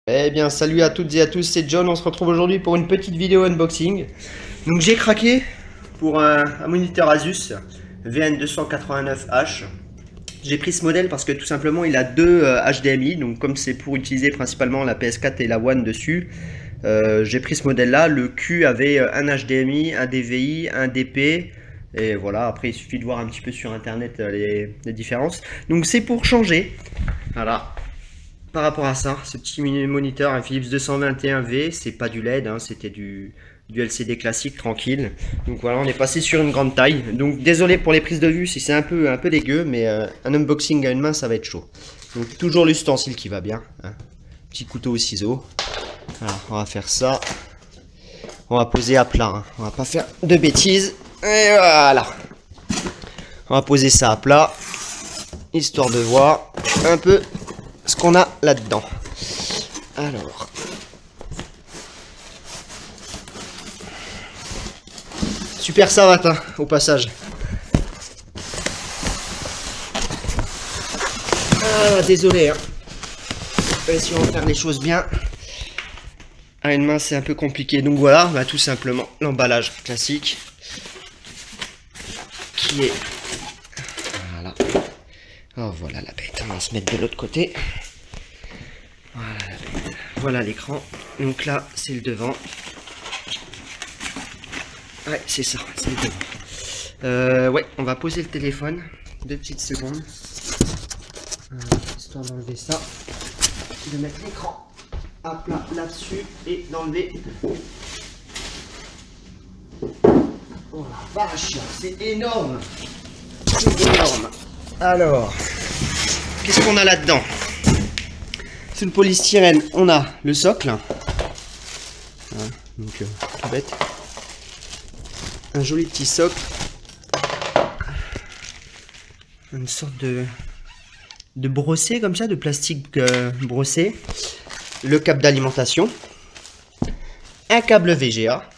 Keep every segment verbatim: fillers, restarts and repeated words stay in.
Eh bien salut à toutes et à tous, c'est John, on se retrouve aujourd'hui pour une petite vidéo unboxing. Donc j'ai craqué pour un, un moniteur Asus V N deux cent quatre-vingt-neuf H. J'ai pris ce modèle parce que tout simplement il a deux euh, H D M I, donc comme c'est pour utiliser principalement la P S quatre et la One dessus, euh, j'ai pris ce modèle là. Le cul avait un H D M I, un D V I, un D P. Et voilà, après il suffit de voir un petit peu sur internet les, les différences. Donc c'est pour changer, voilà. Par rapport à ça, ce petit moniteur, un Philips deux cent vingt et un V, c'est pas du L E D, hein, c'était du, du L C D classique, tranquille. Donc voilà, on est passé sur une grande taille. Donc désolé pour les prises de vue si c'est un peu, un peu dégueu, mais euh, un unboxing à une main, ça va être chaud. Donc toujours l'ustensile qui va bien. Hein. Petit couteau au ciseau. Alors, on va faire ça. On va poser à plat, hein. On va pas faire de bêtises. Et voilà. On va poser ça à plat, histoire de voir un peu ce qu'on a là-dedans. Alors, super savate, hein, au passage. Ah, désolé, hein. On va essayer de faire les choses bien. À une main, c'est un peu compliqué. Donc voilà, bah, tout simplement l'emballage classique qui est. Voilà. Oh, voilà la bête. On va se mettre de l'autre côté. Voilà la bête. Voilà l'écran. Donc là, c'est le devant. Ouais, c'est ça, c'est le devant. Euh, ouais, on va poser le téléphone. Deux petites secondes. Euh, histoire d'enlever ça. De mettre l'écran à plat là-dessus et d'enlever. Oh la vache, c'est énorme. C'est énorme. Alors, qu'est-ce qu'on a là-dedans? Sous le polystyrène, on a le socle. Voilà, donc, euh, tout bête. Un joli petit socle. Une sorte de, de brossé comme ça, de plastique euh, brossé. Le câble d'alimentation. Un câble V G A.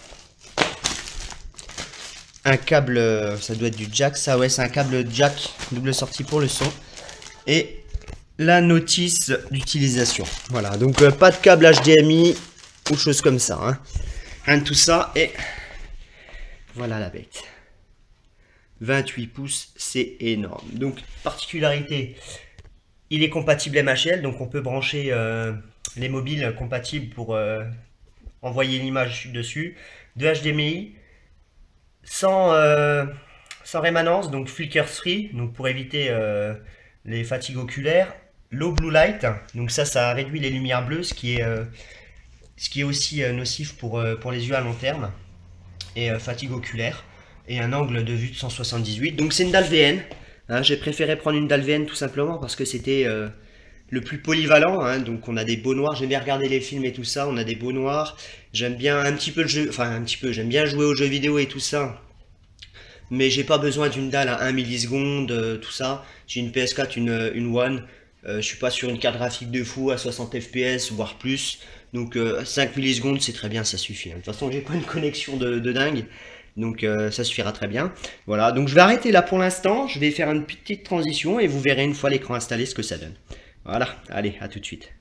Un câble, ça doit être du jack, ça ouais, c'est un câble jack, double sortie pour le son. Et la notice d'utilisation. Voilà, donc euh, pas de câble H D M I ou choses comme ça. Hein. Rien de tout ça. Et voilà la bête. vingt-huit pouces, c'est énorme. Donc, particularité, il est compatible M H L, donc on peut brancher euh, les mobiles compatibles pour euh, envoyer l'image dessus. De H D M I. Sans, euh, sans rémanence, donc flickers free, donc pour éviter euh, les fatigues oculaires. Low blue light, donc ça, ça réduit les lumières bleues, ce qui est, euh, ce qui est aussi euh, nocif pour, euh, pour les yeux à long terme. Et euh, fatigue oculaire. Et un angle de vue de cent soixante-dix-huit. Donc c'est une dalle V N. Hein, j'ai préféré prendre une dalle V N tout simplement parce que c'était euh, le plus polyvalent. Hein, donc on a des beaux noirs. J'aime bien regarder les films et tout ça. On a des beaux noirs. J'aime bien un petit peu le jeu. Enfin un petit peu. J'aime bien jouer aux jeux vidéo et tout ça. Mais j'ai pas besoin d'une dalle à un milliseconde, euh, tout ça. J'ai une P S quatre, une, une One. Euh, je suis pas sur une carte graphique de fou à soixante F P S, voire plus. Donc euh, cinq millisecondes, c'est très bien, ça suffit. Hein. De toute façon, j'ai pas une connexion de, de dingue. Donc euh, ça suffira très bien. Voilà, donc je vais arrêter là pour l'instant. Je vais faire une petite transition et vous verrez une fois l'écran installé ce que ça donne. Voilà, allez, à tout de suite.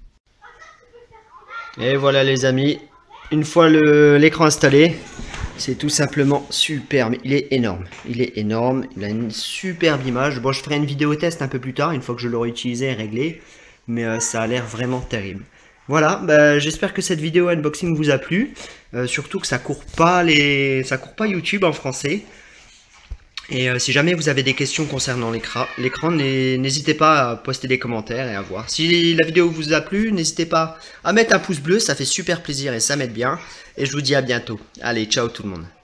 Et voilà les amis, une fois l'écran installé, c'est tout simplement superbe. Il est énorme, il est énorme, il a une superbe image. Bon, je ferai une vidéo test un peu plus tard, une fois que je l'aurai utilisé et réglé. Mais euh, ça a l'air vraiment terrible. Voilà, bah, j'espère que cette vidéo unboxing vous a plu. Euh, surtout que ça court pas les, ça court pas YouTube en français. Et euh, si jamais vous avez des questions concernant l'écran, n'hésitez pas à poster des commentaires et à voir. Si la vidéo vous a plu, n'hésitez pas à mettre un pouce bleu, ça fait super plaisir et ça m'aide bien. Et je vous dis à bientôt. Allez, ciao tout le monde.